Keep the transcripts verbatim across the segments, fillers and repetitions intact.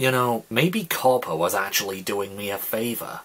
You know, maybe Copper was actually doing me a favor.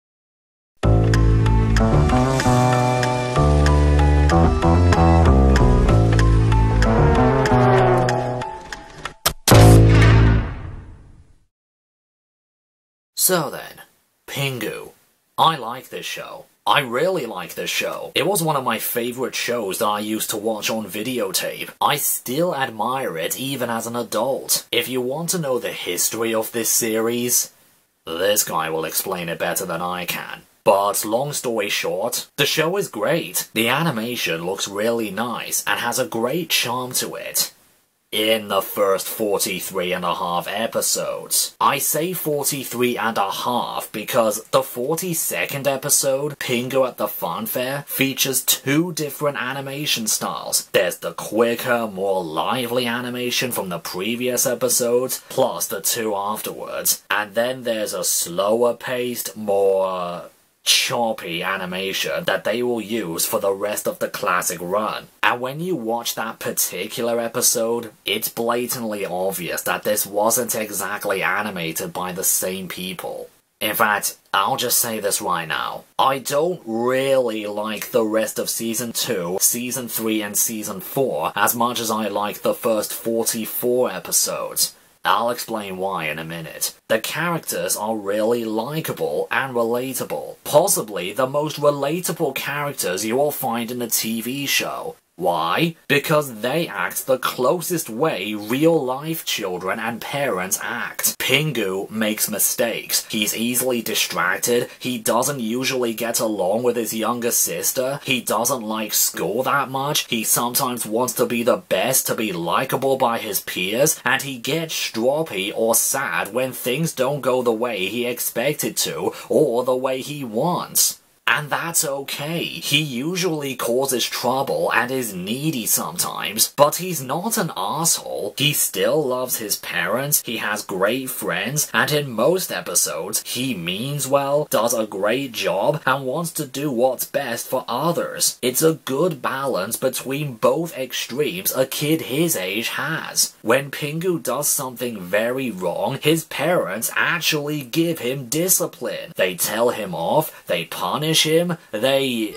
So then, Pingu. I like this show. I really like this show. It was one of my favorite shows that I used to watch on videotape. I still admire it even as an adult. If you want to know the history of this series, this guy will explain it better than I can. But long story short, the show is great. The animation looks really nice and has a great charm to it. In the first forty-three and a half episodes. I say forty-three and a half because the forty-second episode, Pingu at the Fun Fair, features two different animation styles. There's the quicker, more lively animation from the previous episodes, plus the two afterwards. And then there's a slower paced, more choppy animation that they will use for the rest of the classic run. And when you watch that particular episode, it's blatantly obvious that this wasn't exactly animated by the same people. In fact, I'll just say this right now. I don't really like the rest of Season two, Season three, and Season four as much as I like the first forty-four episodes. I'll explain why in a minute. The characters are really likable and relatable. Possibly the most relatable characters you will find in a T V show. Why? Because they act the closest way real-life children and parents act. Pingu makes mistakes. He's easily distracted. He doesn't usually get along with his younger sister. He doesn't like school that much. He sometimes wants to be the best to be likable by his peers. And he gets stroppy or sad when things don't go the way he expected to or the way he wants. And that's okay. He usually causes trouble and is needy sometimes, but he's not an asshole. He still loves his parents, he has great friends, and in most episodes, he means well, does a great job, and wants to do what's best for others. It's a good balance between both extremes a kid his age has. When Pingu does something very wrong, his parents actually give him discipline. They tell him off, they punish him, they...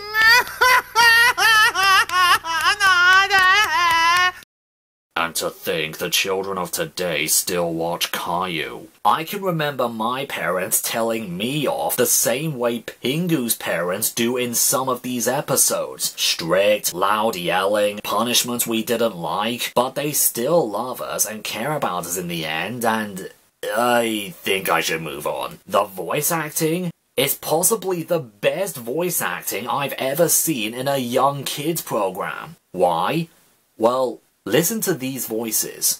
And to think the children of today still watch Caillou. I can remember my parents telling me off the same way Pingu's parents do in some of these episodes. Strict, loud yelling, punishments we didn't like, but they still love us and care about us in the end, and I think I should move on. The voice acting? It's possibly the best voice acting I've ever seen in a young kids program. Why? Well, listen to these voices.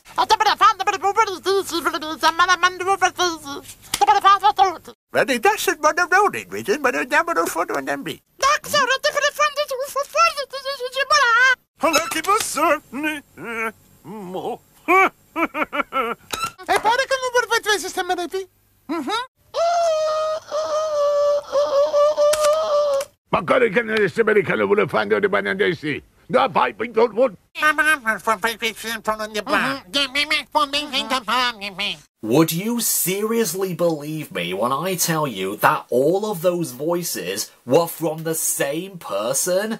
Ready, that's it, but the road ain't written, but the number of photo and M B. Magkano ka na sa Amerikano mo na fan doon ba nandiyan si? Napiping doon mo? Would you seriously believe me when I tell you that all of those voices were from the same person?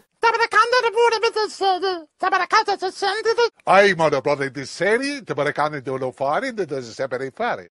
Ai, mano, brother, di serie, te barakane do lo fare, de does separate fare.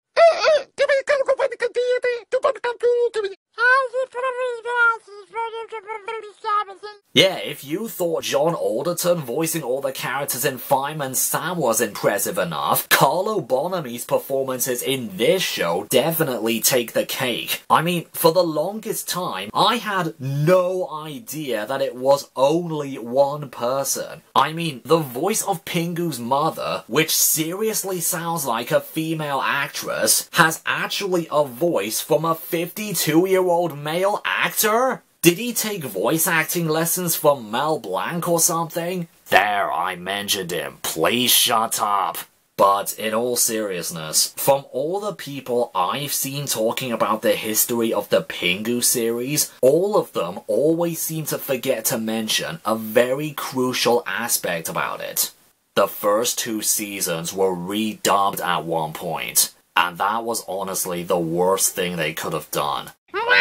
Yeah, if you thought John Alderton voicing all the characters in Fireman Sam was impressive enough, Carlo Bonomi's performances in this show definitely take the cake. I mean, for the longest time, I had no idea that it was only one person. I mean, the voice of Pingu's mother, which seriously sounds like a female actress, has actually a voice from a fifty-two-year-old male actor? Did he take voice acting lessons from Mel Blanc or something? There, I mentioned him. Please shut up. But in all seriousness, from all the people I've seen talking about the history of the Pingu series, all of them always seem to forget to mention a very crucial aspect about it. The first two seasons were redubbed at one point. and that was honestly the worst thing they could have done.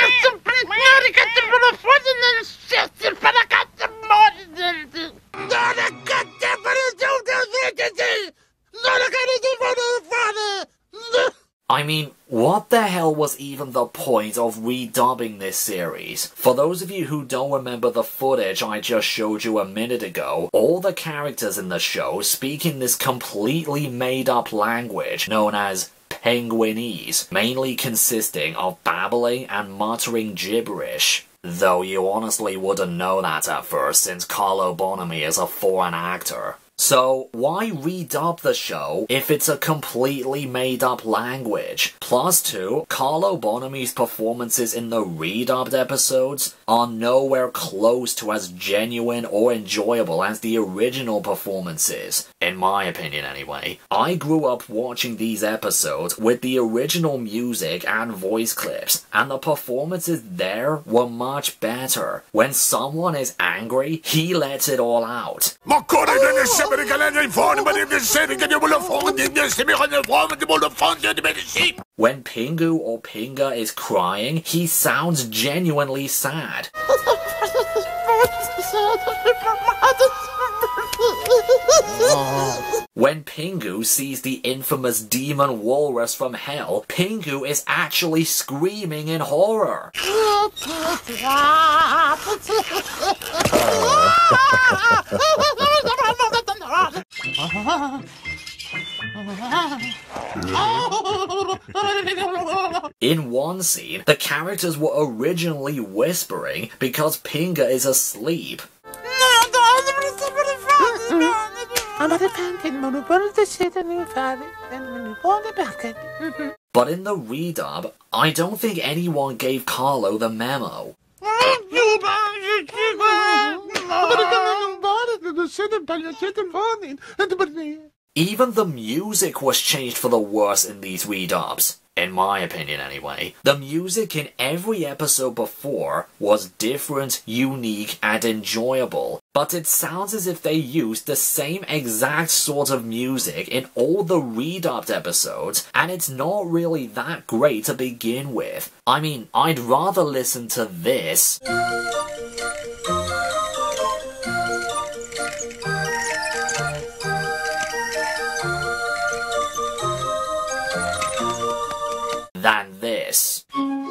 I mean, what the hell was even the point of redubbing this series? For those of you who don't remember the footage I just showed you a minute ago, all the characters in the show speak in this completely made-up language known as Penguinese, mainly consisting of babbling and muttering gibberish. Though you honestly wouldn't know that at first, since Carlo Bonomi is a foreign actor. So, why redub the show if it's a completely made-up language? Plus two, Carlo Bonomi's performances in the redubbed episodes are nowhere close to as genuine or enjoyable as the original performances. In my opinion anyway. I grew up watching these episodes with the original music and voice clips, and the performances there were much better. When someone is angry, he lets it all out. When Pingu or Pinga is crying, he sounds genuinely sad. When Pingu sees the infamous demon walrus from hell, Pingu is actually screaming in horror. In one scene, the characters were originally whispering because Pinga is asleep. But in the redub, I don't think anyone gave Carlo the memo. Even the music was changed for the worse in these redubs. In my opinion anyway. The music in every episode before was different, unique, and enjoyable. But it sounds as if they used the same exact sort of music in all the redubbed episodes, and it's not really that great to begin with. I mean, I'd rather listen to this than this.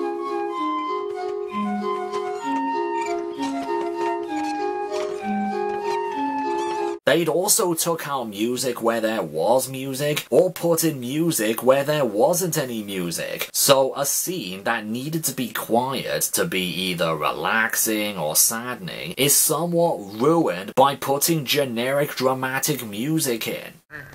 They'd also took out music where there was music, or put in music where there wasn't any music. So a scene that needed to be quiet to be either relaxing or saddening is somewhat ruined by putting generic dramatic music in.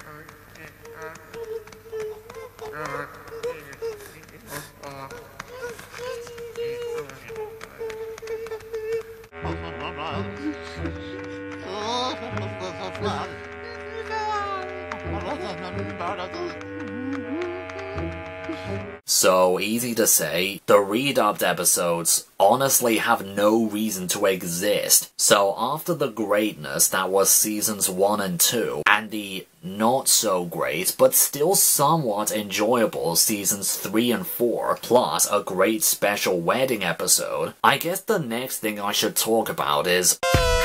So easy to say, the redubbed episodes honestly have no reason to exist. So after the greatness that was seasons one and two, and the not so great but still somewhat enjoyable seasons three and four, plus a great special wedding episode, I guess the next thing I should talk about is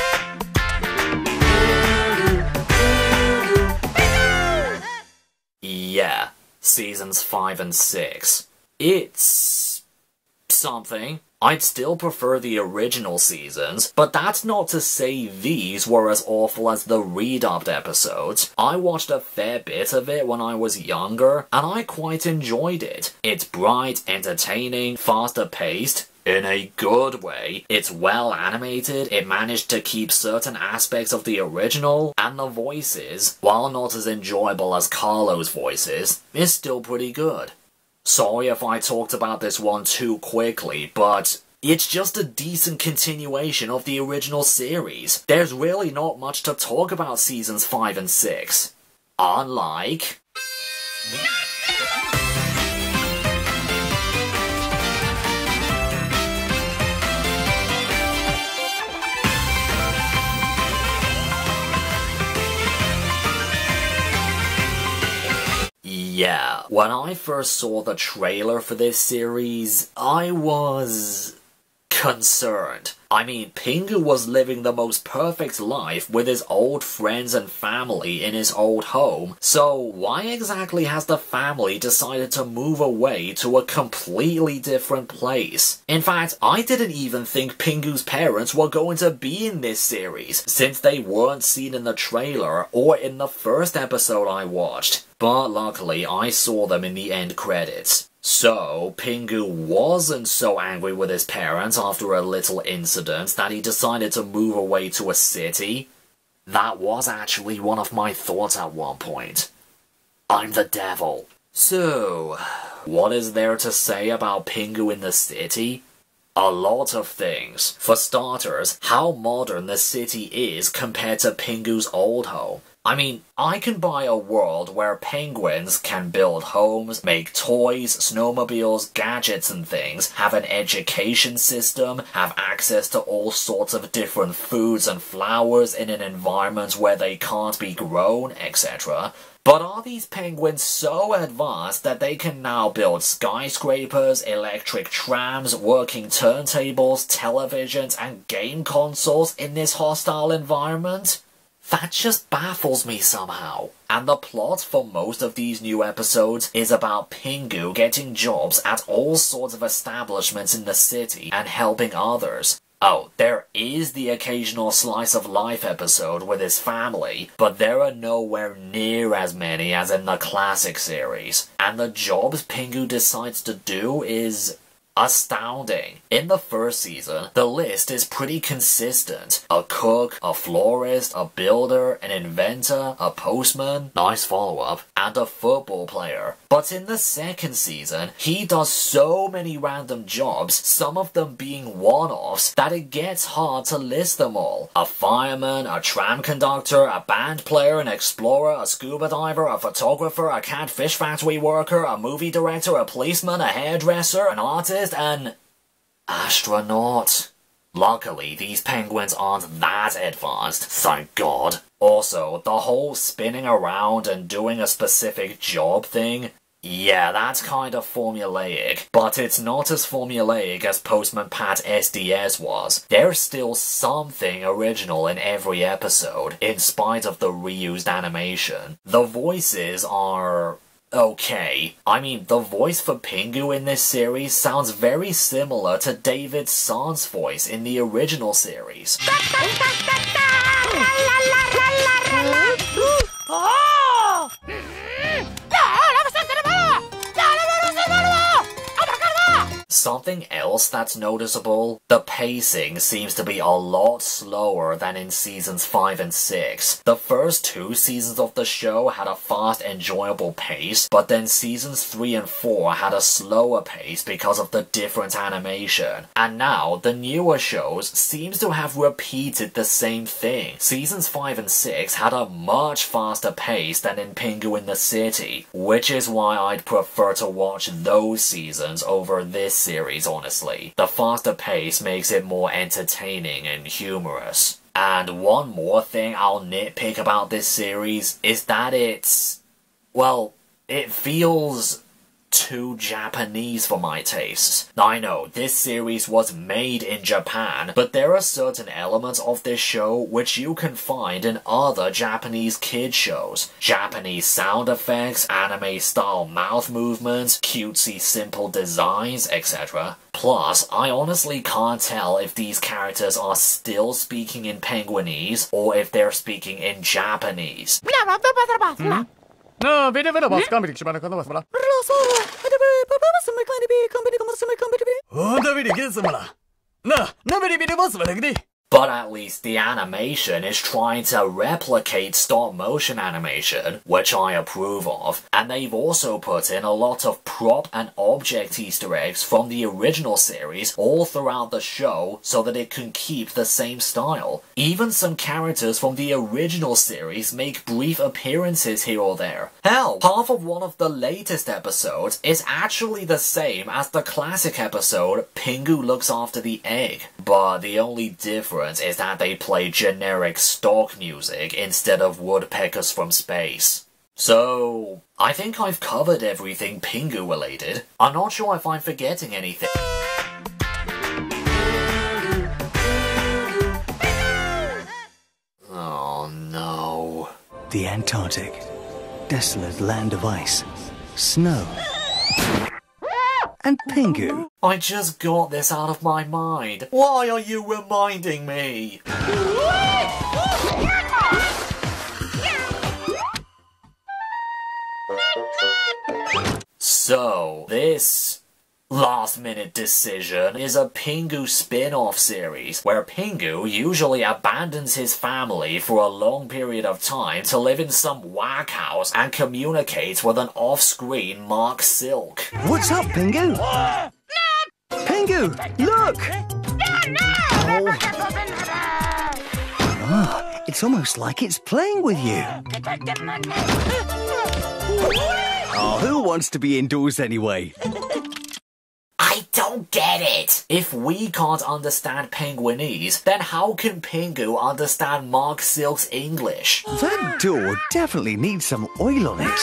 yeah, seasons five and six. It's something. I'd still prefer the original seasons, but that's not to say these were as awful as the redubbed episodes. I watched a fair bit of it when I was younger, and I quite enjoyed it. It's bright, entertaining, faster paced, in a good way. It's well animated, it managed to keep certain aspects of the original, and the voices, while not as enjoyable as Carlo's voices, is still pretty good. Sorry if I talked about this one too quickly, but it's just a decent continuation of the original series. There's really not much to talk about seasons five and six. Unlike... yeah, when I first saw the trailer for this series, I was concerned. I mean, Pingu was living the most perfect life with his old friends and family in his old home, so why exactly has the family decided to move away to a completely different place? In fact, I didn't even think Pingu's parents were going to be in this series, since they weren't seen in the trailer or in the first episode I watched. But luckily, I saw them in the end credits. So, Pingu wasn't so angry with his parents after a little incident that he decided to move away to a city. That was actually one of my thoughts at one point. I'm the devil. So, what is there to say about Pingu in the city? A lot of things. For starters, how modern the city is compared to Pingu's old home. I mean, I can buy a world where penguins can build homes, make toys, snowmobiles, gadgets and things, have an education system, have access to all sorts of different foods and flowers in an environment where they can't be grown, et cetera. But are these penguins so advanced that they can now build skyscrapers, electric trams, working turntables, televisions, and game consoles in this hostile environment? That just baffles me somehow. And the plot for most of these new episodes is about Pingu getting jobs at all sorts of establishments in the city and helping others. Oh, there is the occasional slice of life episode with his family, but there are nowhere near as many as in the classic series. And the jobs Pingu decides to do is astounding. In the first season, the list is pretty consistent. A cook, a florist, a builder, an inventor, a postman, nice follow-up, and a football player. But in the second season, he does so many random jobs, some of them being one-offs, that it gets hard to list them all. A fireman, a tram conductor, a band player, an explorer, a scuba diver, a photographer, a catfish factory worker, a movie director, a policeman, a hairdresser, an artist, an astronaut. Luckily, these penguins aren't that advanced, thank God. Also, the whole spinning around and doing a specific job thing, yeah, that's kind of formulaic, but it's not as formulaic as Postman Pat S D S was. There's still something original in every episode, in spite of the reused animation. The voices are okay. I mean, the voice for Pingu in this series sounds very similar to David San's voice in the original series. Something else that's noticeable, the pacing seems to be a lot slower than in seasons five and six. The first two seasons of the show had a fast, enjoyable pace, but then seasons three and four had a slower pace because of the different animation. And now, the newer shows seems to have repeated the same thing. Seasons five and six had a much faster pace than in Pingu in the City, which is why I'd prefer to watch those seasons over this series, honestly. The faster pace makes it more entertaining and humorous. And one more thing I'll nitpick about this series is that it's, well, it feels too Japanese for my tastes. Now, I know, this series was made in Japan, but there are certain elements of this show which you can find in other Japanese kid shows. Japanese sound effects, anime-style mouth movements, cutesy simple designs, et cetera. Plus, I honestly can't tell if these characters are still speaking in Penguinese or if they're speaking in Japanese. Hmm? No, bit of a boss comedy. But at least the animation is trying to replicate stop-motion animation, which I approve of, and they've also put in a lot of prop and object Easter eggs from the original series all throughout the show so that it can keep the same style. Even some characters from the original series make brief appearances here or there. Hell, half of one of the latest episodes is actually the same as the classic episode Pingu Looks After the Egg, but the only difference is that they play generic stock music instead of woodpeckers from space. So, I think I've covered everything Pingu related. I'm not sure if I'm forgetting anything. Oh no. The Antarctic. Desolate land of ice. Snow. And Pingu. I just got this out of my mind. Why are you reminding me? So, this last-minute decision is a Pingu spin-off series, where Pingu usually abandons his family for a long period of time to live in some whack house and communicate with an off-screen Mark Silk. What's up, Pingu? Pingu, look! Oh. Oh, it's almost like it's playing with you. Oh, who wants to be indoors anyway? I don't get it! If we can't understand Penguinese, then how can Pingu understand Mark Silk's English? That door definitely needs some oil on it.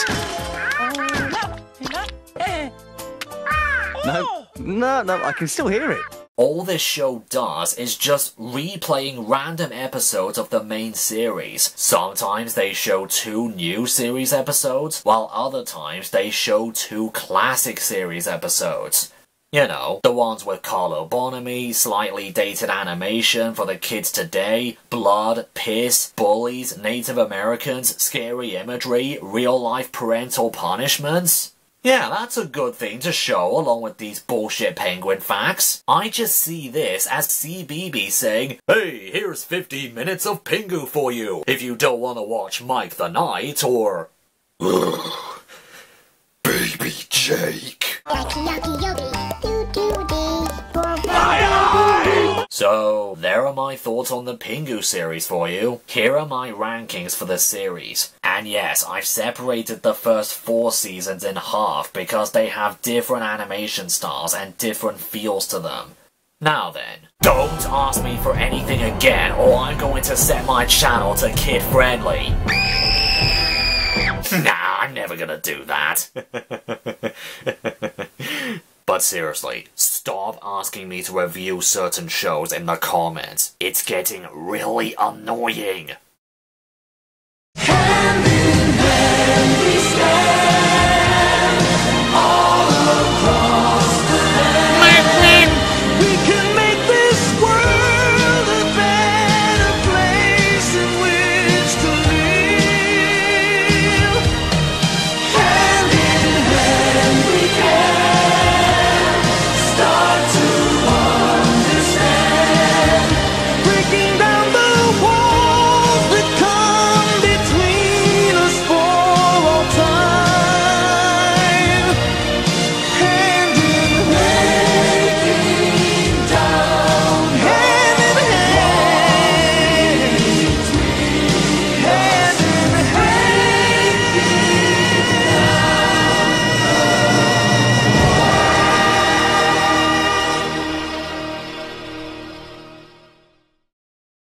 No, no, no, I can still hear it. All this show does is just replaying random episodes of the main series. Sometimes they show two new series episodes, while other times they show two classic series episodes. You know, the ones with colobonomy, slightly dated animation for the kids today, blood, piss, bullies, Native Americans, scary imagery, real-life parental punishments. Yeah, that's a good thing to show along with these bullshit penguin facts. I just see this as C B B saying, hey, here's fifteen minutes of Pingu for you, if you don't want to watch Mike the Knight or... Baby Jake. So, there are my thoughts on the Pingu series for you. Here are my rankings for the series. And yes, I've separated the first four seasons in half because they have different animation styles and different feels to them. Now then, don't ask me for anything again or I'm going to set my channel to kid friendly. Nah, I'm never gonna do that. But seriously, stop asking me to review certain shows in the comments. It's getting really annoying.